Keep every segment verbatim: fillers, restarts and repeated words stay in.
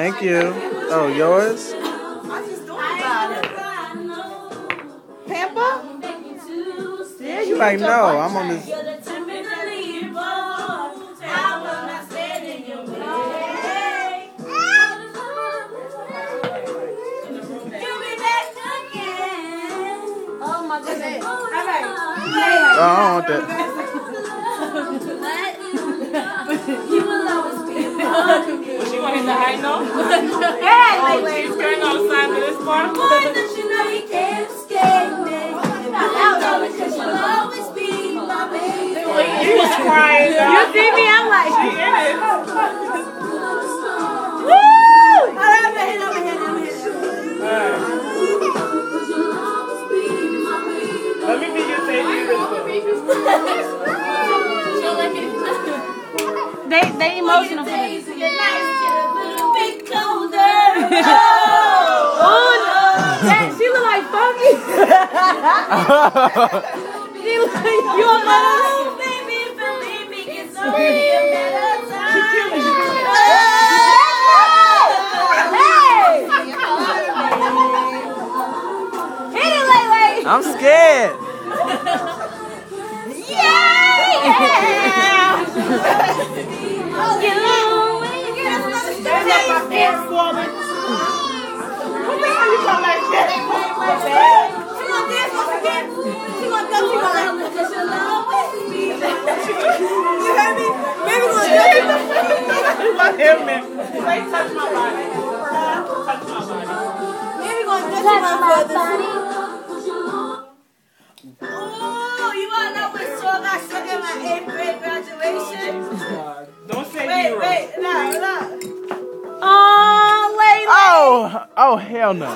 Thank you. Oh, yours? Pamper? Yeah, you like, no, I'm on this. Oh my goodness. Oh, I don't want that. You will always be a part of me. Was she going to hit the high note? Hey, Oh, she's going on the side of this part? Boy, don't you know you can't escape me? Because you'll always be my baby. You was crying. You see me? I'm like, She in it. woo! All right, I'm here, I'm here, I'm here. Alright. Let me be your baby. They they emotional for me. The nights get a little bit colder. Oh, no. That, she look like Funky. She look like you on my baby, believe me, it's only a matter of time. Hey! Hit it, Lele. I'm scared. Him, man. Like, touch my body. Touch my body. Maybe gonna touch my body. Oh, you wanna know what song I sung at my eighth grade graduation? Don't say Wait, hero. wait, no, no. Oh, Layla. Oh, oh, hell no.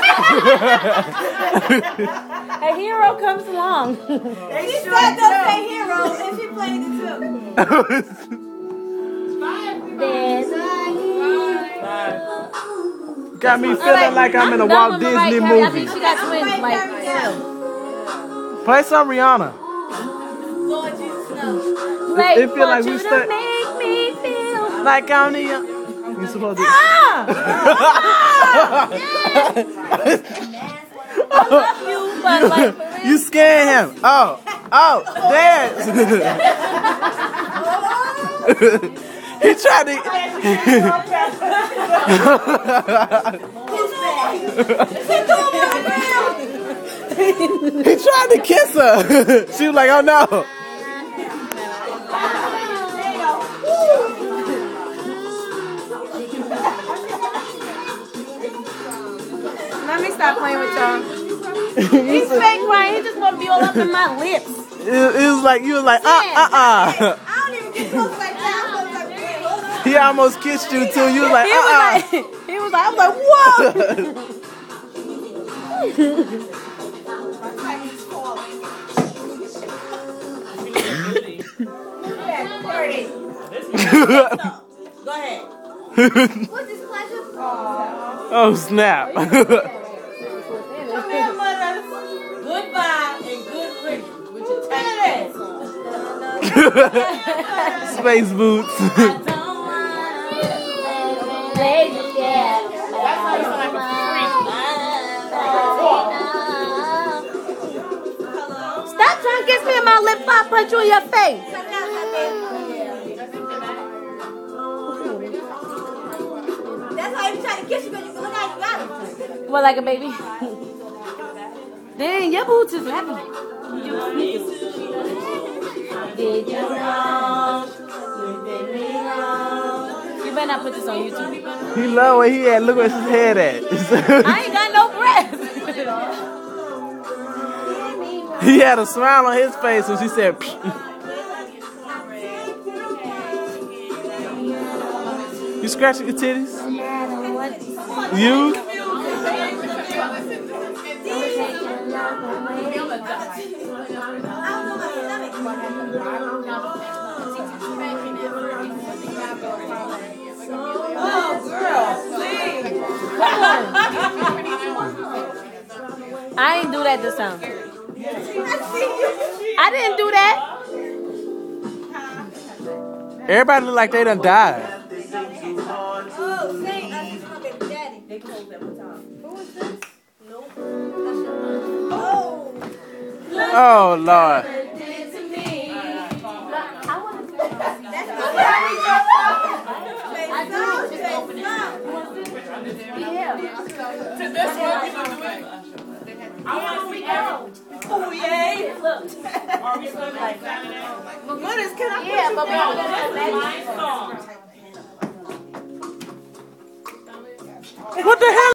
A hero comes along. She said don't say hero, and she played it too. There's a Got me feeling like I'm in a Walt Disney movie. I think she got twins, like, Play some Rihanna. Lord Jesus knows. It, it feel like we stuck. stuck. Make me feel. Like I'm the. You supposed to. Ah! I love you, but like, for real. You scared him. Oh, oh, dance. He tried to. He tried to kiss her. She was like, oh no. Let me stop playing with y'all. He's fake crying. He just want to be all up in my lips. It, it was like, you was like, uh, uh, uh. I don't even get close like that. I was like, wait, He almost kissed you too. You was like, he uh, was uh. like, he was like, I was like, Go ahead. What's this pleasure? Oh, snap. Come here, mother. Goodbye and good riddance with your tight pants. Space boots. I don't wanna play you yet. That's how you sound like a freak. Stop trying to kiss me in my lip. I'll punch you in your face. That's how you try to kiss you because you look how you got him. What, like a baby? Dang, your boots is heavy. Did you know? You better not put this on YouTube. He love where he at. Look where his head at. I ain't got no breath. He had a smile on his face when she said, psh. You scratching your titties? You? Oh, girl, please. I ain't do that this time. I didn't do that. Everybody look like they done died. Oh, Oh, Lord. I want to see Errol. Oh, yay. Look. Are we still like Saturday? Goodness, can I Yeah, put but you we down? don't That's let my song. What the hell?